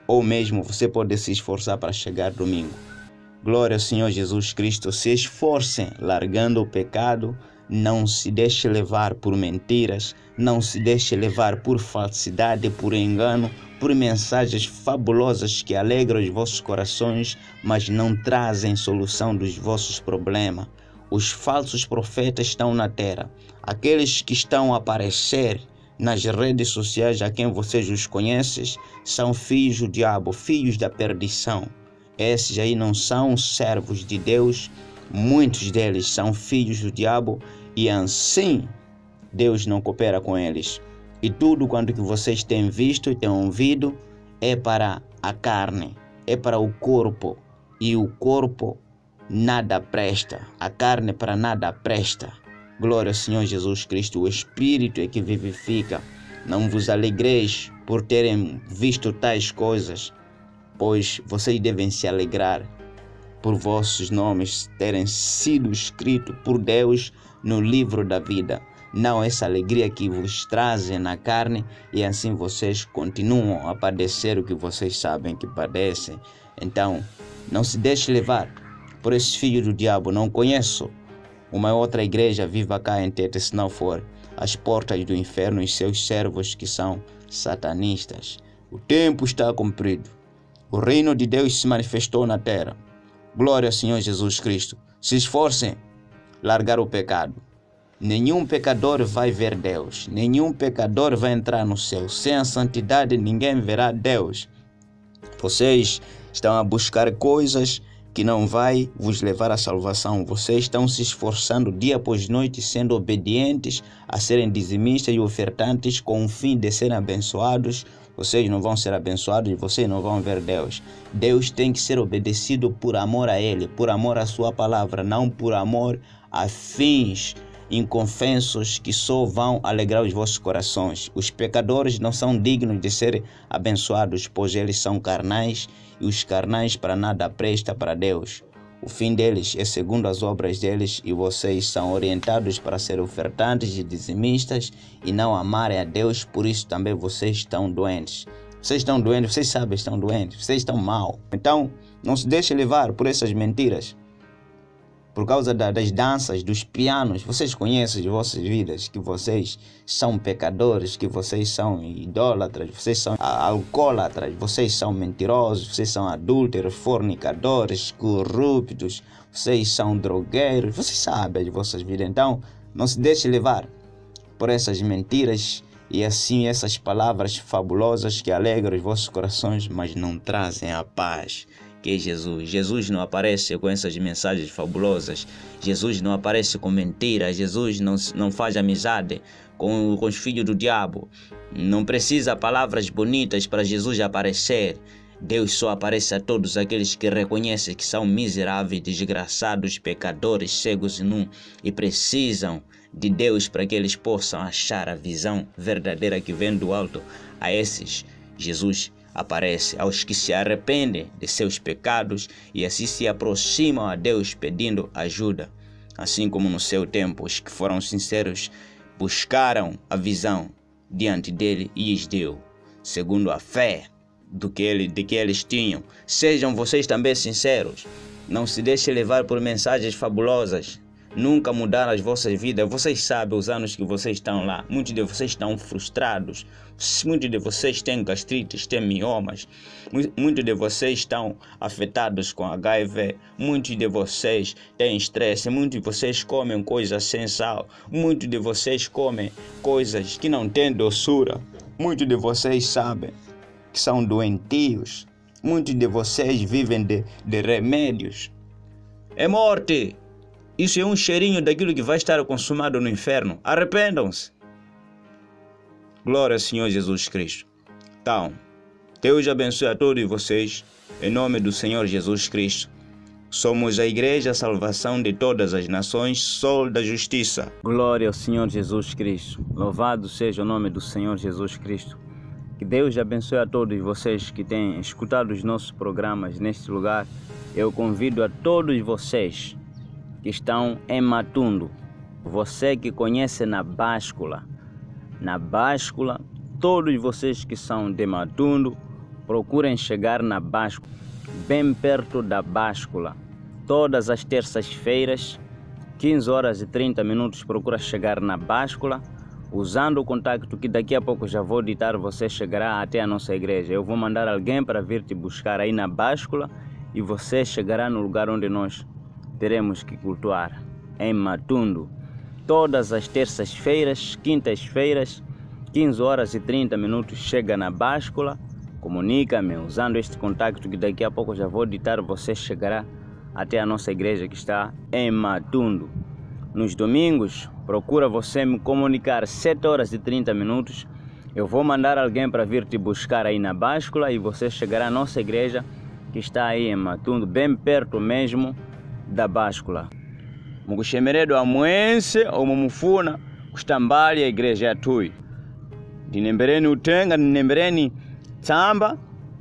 ou mesmo você pode se esforçar para chegar domingo. Glória ao Senhor Jesus Cristo. Se esforcem largando o pecado. Não se deixe levar por mentiras. Não se deixe levar por falsidade, por engano, por mensagens fabulosas que alegram os vossos corações, mas não trazem solução dos vossos problemas. Os falsos profetas estão na terra. Aqueles que estão a aparecer nas redes sociais, a quem vocês os conhecem, são filhos do diabo, filhos da perdição. Esses aí não são servos de Deus. Muitos deles são filhos do diabo e assim Deus não coopera com eles. E tudo quanto que vocês têm visto e têm ouvido é para a carne, é para o corpo. E o corpo nada presta, a carne para nada presta. Glória ao Senhor Jesus Cristo. O Espírito é que vivifica. Não vos alegreis por terem visto tais coisas, pois vocês devem se alegrar por vossos nomes terem sido escritos por Deus no livro da vida. Não essa alegria que vos trazem na carne, e assim vocês continuam a padecer o que vocês sabem que padecem. Então, não se deixe levar por esse filho do diabo. Não conheço uma outra igreja viva cá em Tete, se não for as portas do inferno e seus servos que são satanistas. O tempo está cumprido. O reino de Deus se manifestou na terra. Glória ao Senhor Jesus Cristo. Se esforcem largar o pecado. Nenhum pecador vai ver Deus. Nenhum pecador vai entrar no céu. Sem a santidade ninguém verá Deus. Vocês estão a buscar coisas que não vai vos levar à salvação. Vocês estão se esforçando dia após noite, sendo obedientes a serem dizimistas e ofertantes com o fim de serem abençoados. Vocês não vão ser abençoados e vocês não vão ver Deus. Deus tem que ser obedecido por amor a Ele, por amor à sua palavra, não por amor a fins inconfessos que só vão alegrar os vossos corações. Os pecadores não são dignos de serem abençoados, pois eles são carnais, e os carnais para nada presta para Deus. O fim deles é segundo as obras deles, e vocês são orientados para ser ofertantes e dizimistas e não amarem a Deus. Por isso também vocês estão doentes. Vocês estão doentes, vocês sabem que estão doentes, vocês estão mal. Então, não se deixe levar por essas mentiras. Por causa das danças, dos pianos, vocês conhecem de vossas vidas que vocês são pecadores, que vocês são idólatras, vocês são alcoólatras, vocês são mentirosos, vocês são adúlteros, fornicadores, corruptos, vocês são drogueiros, vocês sabem de vossas vidas. Então, não se deixe levar por essas mentiras e assim essas palavras fabulosas que alegram os vossos corações, mas não trazem a paz. Que é Jesus. Jesus não aparece com essas mensagens fabulosas. Jesus não aparece com mentiras. Jesus não faz amizade com os filhos do diabo. Não precisa palavras bonitas para Jesus aparecer. Deus só aparece a todos aqueles que reconhecem que são miseráveis, desgraçados, pecadores, cegos e nus e precisam de Deus para que eles possam achar a visão verdadeira que vem do alto. A esses, Jesus aparece aos que se arrependem de seus pecados e assim se aproximam a Deus pedindo ajuda. Assim como no seu tempo os que foram sinceros buscaram a visão diante dele e lhes deu, segundo a fé de que eles tinham. Sejam vocês também sinceros. Não se deixem levar por mensagens fabulosas. Nunca mudaram as vossas vidas. Vocês sabem os anos que vocês estão lá. Muitos de vocês estão frustrados. Muitos de vocês têm gastrites, têm miomas. Muitos de vocês estão afetados com HIV. Muitos de vocês têm estresse. Muitos de vocês comem coisas sem sal. Muitos de vocês comem coisas que não têm doçura. Muitos de vocês sabem que são doentios. Muitos de vocês vivem de remédios. É morte. Isso é um cheirinho daquilo que vai estar consumado no inferno. Arrependam-se. Glória ao Senhor Jesus Cristo. Então, Deus abençoe a todos vocês. Em nome do Senhor Jesus Cristo. Somos a Igreja Salvação de Todas as Nações, Sol da Justiça. Glória ao Senhor Jesus Cristo. Louvado seja o nome do Senhor Jesus Cristo. Que Deus abençoe a todos vocês que têm escutado os nossos programas neste lugar. Eu convido a todos vocês que estão em Matundo, você que conhece na báscula, todos vocês que são de Matundo, procurem chegar na báscula, bem perto da báscula. Todas as terças-feiras, 15 horas e 30 minutos, procura chegar na báscula, usando o contacto que daqui a pouco já vou ditar, você chegará até a nossa igreja. Eu vou mandar alguém para vir te buscar aí na báscula e você chegará no lugar onde nós teremos que cultuar, em Matundu. Todas as terças-feiras, quintas-feiras, 15 horas e 30 minutos, chega na báscula, comunica-me usando este contacto que daqui a pouco já vou ditar, você chegará até a nossa igreja que está em Matundu. Nos domingos, procura você me comunicar 7 horas e 30 minutos. Eu vou mandar alguém para vir te buscar aí na báscula e você chegará à nossa igreja que está aí em Matundu, bem perto mesmo da báscula. Mukushemeredo amwense ou mumufuna kustambali a igreja yatui. Ndinembereni utenga, ndinembereni tsamba,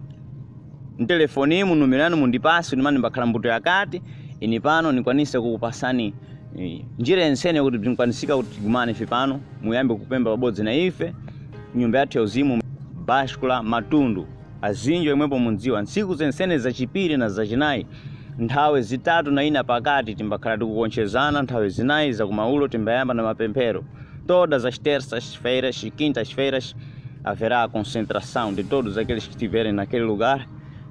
ntelefonimu numiranu mundipasi nimani mbakhala mbuto yakati ini pano nikwanise kukupasani njira ensene kuti tinkwanisika kuti tigumane ife pano muyambe kupemba pabodzi na ife nyumba yathu ya uzimu báscula Matundu azinjo imwepo mundziwa ntsiku zensene zacipiri na zacinayi nthawe zitatu na ina pakati timbakhala tikukonchezana, nthawe zinayi zakumaulo timbayamba na mapemphero. Todas as terças-feiras e quintas-feiras haverá a concentração de todos aqueles que estiverem naquele lugar.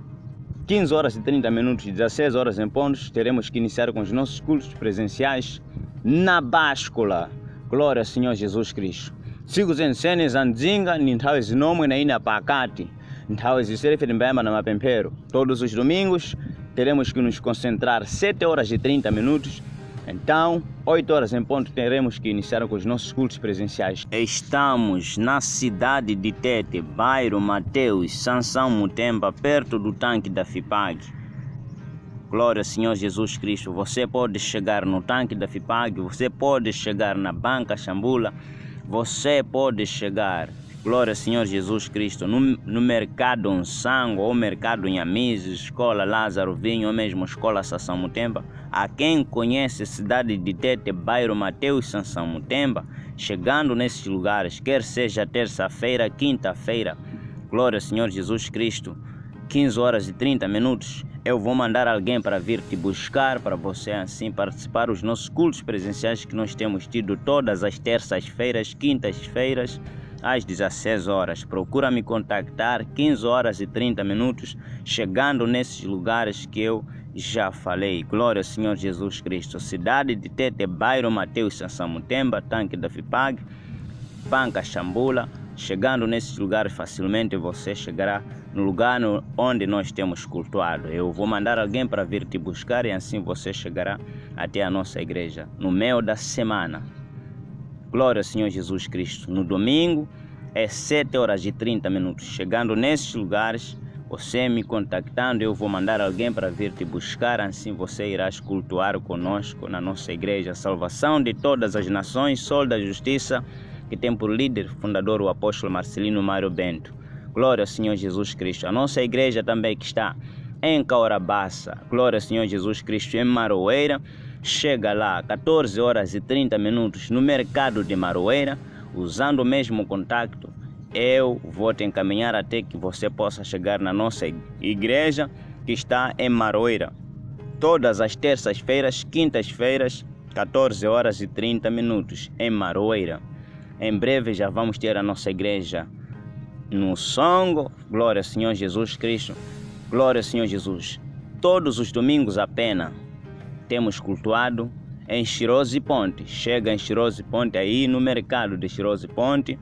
15 horas e 30 minutos, 16 horas em pontos, teremos que iniciar com os nossos cultos presenciais na báscula. Glória ao Senhor Jesus Cristo. Siku zensene zanzinga ni nthawe zinomwe na ina pakati, nthawe ziserefe timbayamba na mapemphero. Todos os domingos teremos que nos concentrar 7 horas e 30 minutos. Então, 8 horas em ponto, teremos que iniciar com os nossos cultos presenciais. Estamos na cidade de Tete, bairro Mateus, Sansão Mutemba, perto do tanque da FIPAG. Glória ao Senhor Jesus Cristo. Você pode chegar no tanque da FIPAG, você pode chegar na banca Xambula, você pode chegar, glória ao Senhor Jesus Cristo, no mercado Nsango, ou mercado Nhamiz, escola Lázaro Vinho, ou mesmo escola Sansão Mutemba. A quem conhece a cidade de Tete, bairro Mateus, Sansão Mutemba, chegando nesses lugares, quer seja terça-feira, quinta-feira, glória ao Senhor Jesus Cristo, 15 horas e 30 minutos, eu vou mandar alguém para vir te buscar, para você assim participar dos nossos cultos presenciais que nós temos tido todas as terças-feiras, quintas-feiras, às 16 horas. Procura me contactar, 15 horas e 30 minutos, chegando nesses lugares que eu já falei. Glória ao Senhor Jesus Cristo. Cidade de Tete, bairro Mateus, Sansão Mutemba, tanque da FIPAG, banca Xambula. Chegando nesses lugares facilmente você chegará no lugar onde nós temos cultuado. Eu vou mandar alguém para vir te buscar e assim você chegará até a nossa igreja no meio da semana. Glória ao Senhor Jesus Cristo. No domingo é 7 horas e 30 minutos. Chegando nesses lugares, você me contactando, eu vou mandar alguém para vir te buscar. Assim você irá cultuar conosco na nossa igreja. Salvação de todas as nações, Sol da Justiça, que tem por líder fundador o apóstolo Marcelino Mário Bento. Glória ao Senhor Jesus Cristo. A nossa igreja também que está em Caurabaça. Glória ao Senhor Jesus Cristo. Em Maroeira, chega lá 14 horas e 30 minutos no mercado de Maroeira. Usando o mesmo contacto, eu vou te encaminhar até que você possa chegar na nossa igreja que está em Maroeira. Todas as terças-feiras, quintas-feiras, 14 horas e 30 minutos em Maroeira. Em breve já vamos ter a nossa igreja no Songo. Glória ao Senhor Jesus Cristo. Glória ao Senhor Jesus. Todos os domingos apenas temos cultuado em Chirose Ponte. Chega em Chirose Ponte aí no mercado de Chirose Ponte,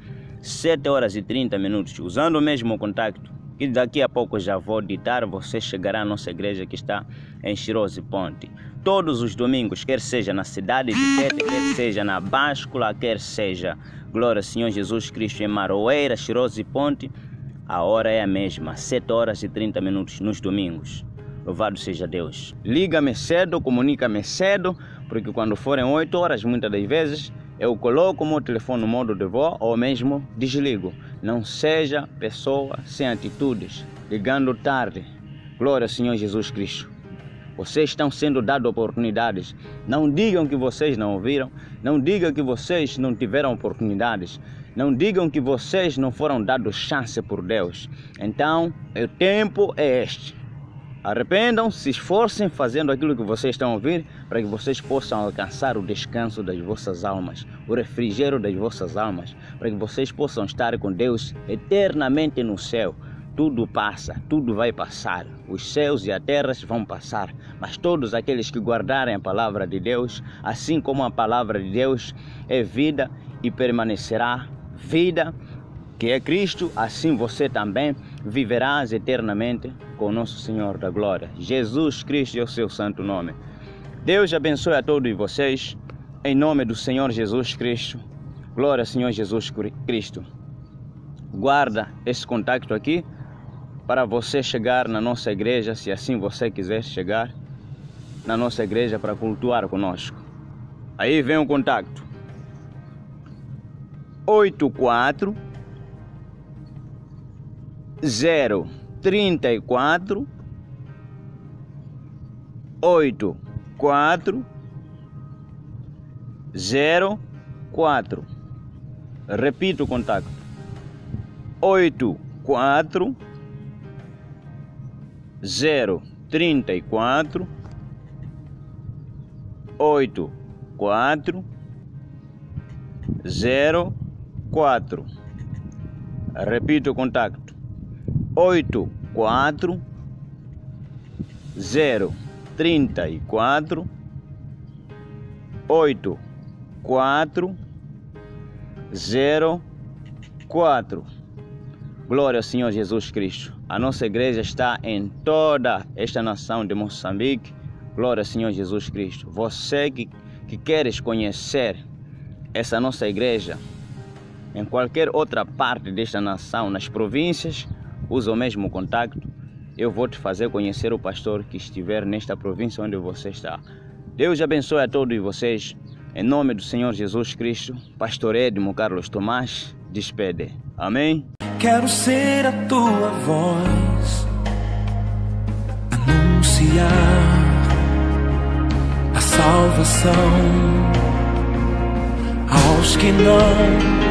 7 horas e 30 minutos. Usando o mesmo contacto que daqui a pouco já vou ditar, você chegará à nossa igreja que está em Chirose Ponte. Todos os domingos, quer seja na cidade de Tete, quer seja na Báscula, quer seja, glória ao Senhor Jesus Cristo, em Maroeira, Chirose Ponte, a hora é a mesma, 7 horas e 30 minutos nos domingos. Louvado seja Deus. Liga-me cedo, comunica-me cedo, porque quando forem 8 horas, muitas das vezes, eu coloco o meu telefone no modo de voz ou mesmo desligo. Não seja pessoa sem atitudes, ligando tarde. Glória ao Senhor Jesus Cristo. Vocês estão sendo dados oportunidades. Não digam que vocês não ouviram. Não digam que vocês não tiveram oportunidades. Não digam que vocês não foram dados chance por Deus. Então, o tempo é este. Arrependam, se esforcem fazendo aquilo que vocês estão a ouvir, para que vocês possam alcançar o descanso das vossas almas, o refrigério das vossas almas, para que vocês possam estar com Deus eternamente no céu. Tudo passa, tudo vai passar, os céus e a terra vão passar, mas todos aqueles que guardarem a palavra de Deus, assim como a palavra de Deus é vida e permanecerá vida, que é Cristo, assim você também viverás eternamente com o nosso Senhor da Glória. Jesus Cristo é o seu santo nome. Deus abençoe a todos vocês, em nome do Senhor Jesus Cristo. Glória, Senhor Jesus Cristo. Guarda esse contato aqui para você chegar na nossa igreja, se assim você quiser chegar na nossa igreja para cultuar conosco. Aí vem o contato. 84 034 84 04. Repito o contato. 84 034 84 04. Repito o contato. 84 034 84 04. Glória ao Senhor Jesus Cristo. A nossa igreja está em toda esta nação de Moçambique. Glória ao Senhor Jesus Cristo. Você que queres conhecer essa nossa igreja em qualquer outra parte desta nação, nas províncias, usa o mesmo contato. Eu vou te fazer conhecer o pastor que estiver nesta província onde você está. Deus abençoe a todos vocês. Em nome do Senhor Jesus Cristo, Pastor Edmo Carlos Tomás, despede. Amém? Quero ser a tua voz, anunciar a salvação aos que não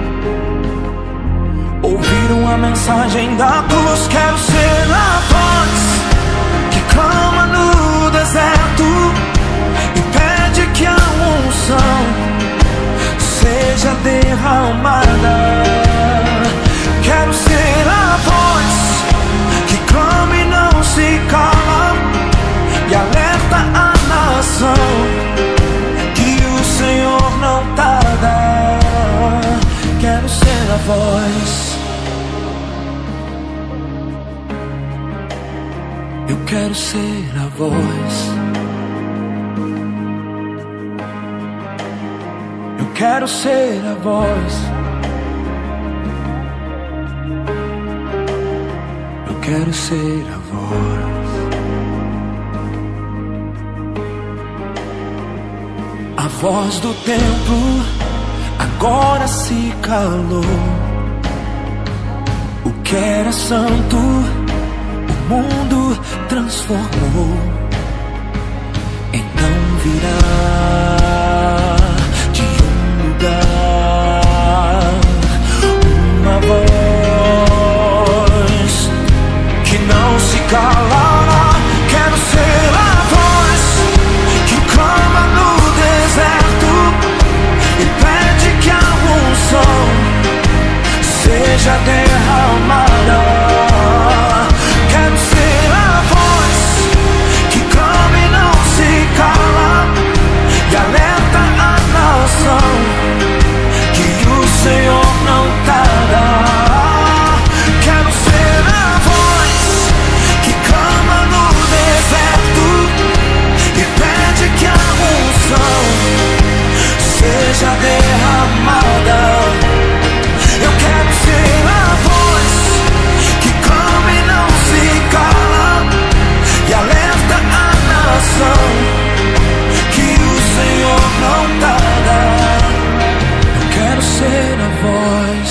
ouviram a mensagem da cruz. Quero ser a voz que clama no deserto e pede que a unção seja derramada. Quero ser a voz que clama e não se cala e alerta a nação que o Senhor não tarda. Quero ser a voz. Eu quero ser a voz. Eu quero ser a voz. Eu quero ser a voz. A voz do templo agora se calou. O que era santo, o mundo transformou. Então virá de um lugar uma voz que não se calará. Quero ser a voz que clama no deserto e pede que a unção seja derramada. Quero ser a voz que clama e não se cala e alerta a nação que o Senhor não tarda. Quero ser a voz que clama no deserto e pede que a unção seja derramada. Eu quero ser a voz que clama e não se cala e alerta a nação que o Senhor não tarda. Eu quero ser a voz,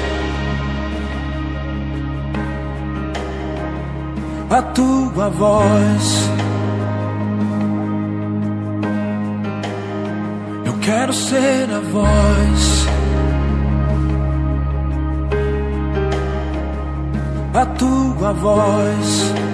a tua voz. Eu quero ser a voz. a tua voz.